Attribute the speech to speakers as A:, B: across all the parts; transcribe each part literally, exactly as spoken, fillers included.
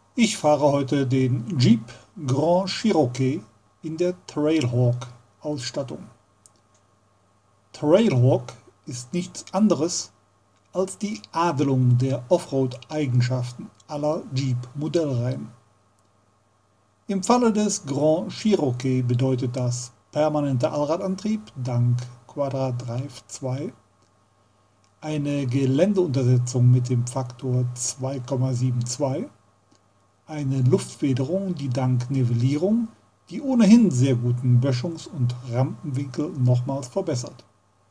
A: Ich fahre heute den Jeep Grand Cherokee in der Trailhawk-Ausstattung. Trailhawk ist nichts anderes als die Adelung der Offroad-Eigenschaften aller Jeep-Modellreihen. Im Falle des Grand Cherokee bedeutet das permanenter Allradantrieb dank Quadra-Drive zwei, eine Geländeuntersetzung mit dem Faktor zwei Komma zweiundsiebzig, eine Luftfederung, die dank Nivellierung die ohnehin sehr guten Böschungs- und Rampenwinkel nochmals verbessert.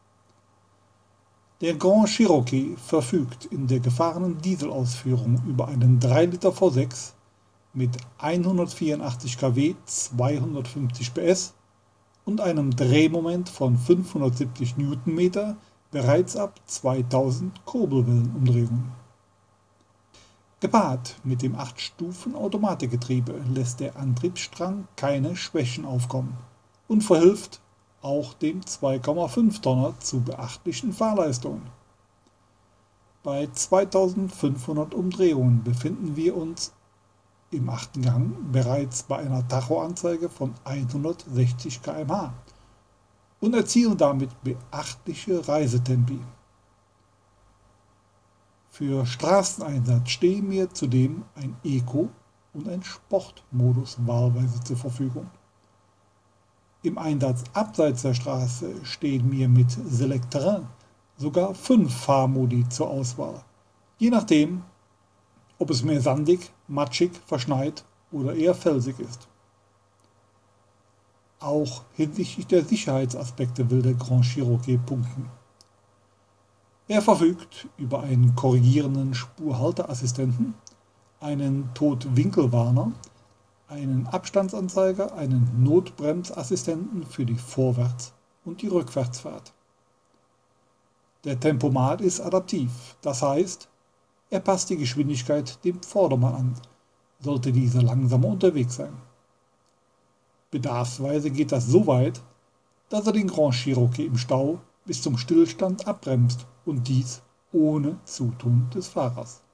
A: Der Grand Cherokee verfügt in der gefahrenen Dieselausführung über einen drei Liter V sechs mit hundertvierundachtzig Kilowatt, zweihundertfünfzig P S und einem Drehmoment von fünfhundertsiebzig Newtonmeter bereits ab zweitausend Kurbelwellenumdrehungen. Gepaart mit dem acht Stufen Automatikgetriebe lässt der Antriebsstrang keine Schwächen aufkommen und verhilft auch dem zwei Komma fünf Tonner zu beachtlichen Fahrleistungen. Bei zweitausendfünfhundert Umdrehungen befinden wir uns im achten Gang bereits bei einer Tachoanzeige von hundertsechzig Kilometer pro Stunde und erzielen damit beachtliche Reisetempi. Für Straßeneinsatz stehen mir zudem ein Eco- und ein Sportmodus wahlweise zur Verfügung. Im Einsatz abseits der Straße stehen mir mit Select Terrain sogar fünf Fahrmodi zur Auswahl, je nachdem, ob es mehr sandig, matschig, verschneit oder eher felsig ist. Auch hinsichtlich der Sicherheitsaspekte will der Grand Cherokee punkten. Er verfügt über einen korrigierenden Spurhalteassistenten, einen Totwinkelwarner, einen Abstandsanzeiger, einen Notbremsassistenten für die Vorwärts- und die Rückwärtsfahrt. Der Tempomat ist adaptiv, das heißt, er passt die Geschwindigkeit dem Vordermann an, sollte dieser langsamer unterwegs sein. Bedarfsweise geht das so weit, dass er den Grand Cherokee im Stau bis zum Stillstand abbremst und dies ohne Zutun des Fahrers.